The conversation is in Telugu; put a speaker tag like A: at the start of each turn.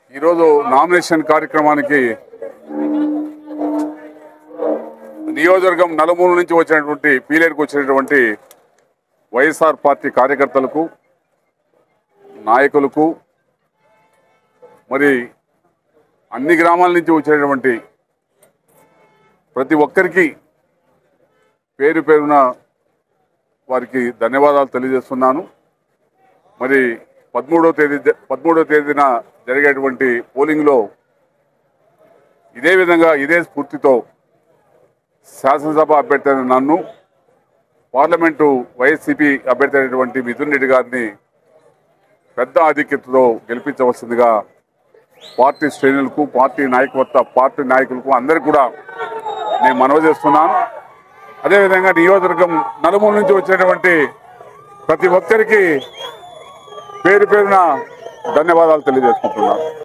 A: ఈరోజు నామినేషన్ కార్యక్రమానికి నియోజకవర్గం నలుమూల నుంచి వచ్చినటువంటి పీలేరుకు వచ్చినటువంటి వైఎస్ఆర్ పార్టీ కార్యకర్తలకు నాయకులకు మరి అన్ని గ్రామాల నుంచి వచ్చినటువంటి ప్రతి ఒక్కరికి పేరు పేరున వారికి ధన్యవాదాలు తెలియజేస్తున్నాను. మరి 13వ తేదీన జరిగేటువంటి పోలింగ్లో ఇదే విధంగా ఇదే స్ఫూర్తితో శాసనసభ అభ్యర్థి అయిన నన్ను, పార్లమెంటు వైఎస్సీపీ అభ్యర్థి అయినటువంటి మిథున్ రెడ్డి గారిని పెద్ద ఆధిక్యతతో గెలిపించవలసిందిగా పార్టీ శ్రేణులకు, పార్టీ నాయకులకు అందరికీ కూడా నేను మనవి చేస్తున్నాను. అదేవిధంగా నియోజకవర్గం నలుమూల నుంచి వచ్చినటువంటి ప్రతి ఒక్కరికి పేరు పేరున ధన్యవాదాలు తెలియజేసుకుంటున్నాను.